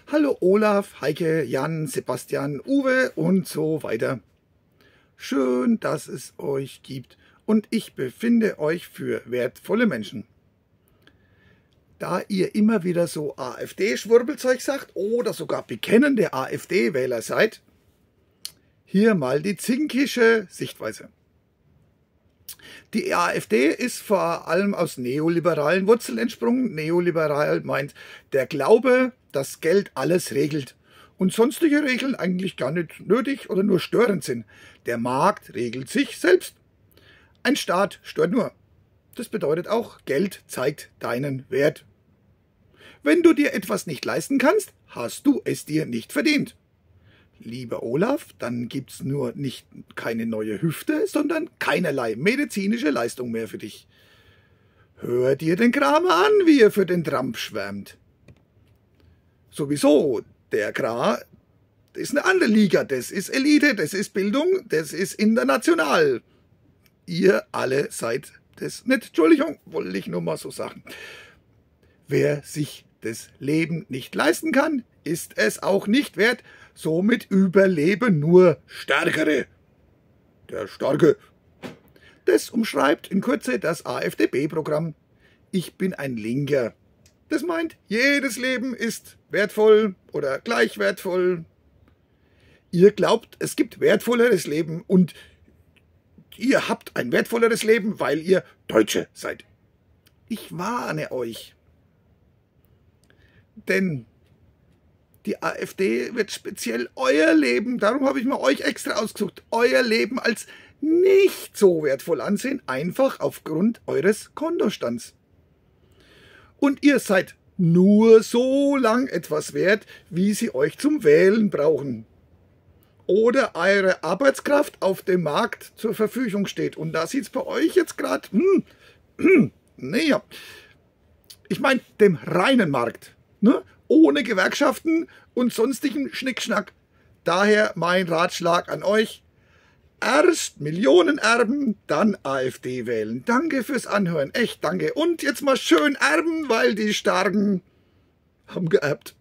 Hallo Olaf, Heike, Jan, Sebastian, Uwe und so weiter. Schön, dass es euch gibt und ich befinde euch für wertvolle Menschen. Da ihr immer wieder so AfD-Schwurbelzeug sagt oder sogar bekennende AfD-Wähler seid, hier mal die zinkische Sichtweise. Die AfD ist vor allem aus neoliberalen Wurzeln entsprungen. Neoliberal meint der Glaube, dass Geld alles regelt und sonstige Regeln eigentlich gar nicht nötig oder nur störend sind. Der Markt regelt sich selbst. Ein Staat stört nur. Das bedeutet auch, Geld zeigt deinen Wert. Wenn du dir etwas nicht leisten kannst, hast du es dir nicht verdient. Lieber Olaf, dann gibt's nur nicht keine neue Hüfte, sondern keinerlei medizinische Leistung mehr für dich. Hör dir den Kramer an, wie er für den Trump schwärmt. Sowieso, der Kra ist eine andere Liga, das ist Elite, das ist Bildung, das ist international. Ihr alle seid das nicht, Entschuldigung, wollte ich nur mal so sagen. Wer sich das Leben nicht leisten kann, ist es auch nicht wert, somit überleben nur Stärkere. Der Starke. Das umschreibt in Kürze das AfDB-Programm. Ich bin ein Linker. Das meint, jedes Leben ist wertvoll oder gleich wertvoll. Ihr glaubt, es gibt wertvolleres Leben und ihr habt ein wertvolleres Leben, weil ihr Deutsche seid. Ich warne euch. Denn die AfD wird speziell euer Leben, darum habe ich mir euch extra ausgesucht, euer Leben als nicht so wertvoll ansehen, einfach aufgrund eures Kontostands. Und ihr seid nur so lang etwas wert, wie sie euch zum Wählen brauchen. Oder eure Arbeitskraft auf dem Markt zur Verfügung steht. Und da sieht es bei euch jetzt gerade, naja, ich meine dem reinen Markt. Ne? Ohne Gewerkschaften und sonstigen Schnickschnack. Daher mein Ratschlag an euch. Erst Millionen erben, dann AfD wählen. Danke fürs Anhören. Echt danke. Und jetzt mal schön erben, weil die Starken haben geerbt.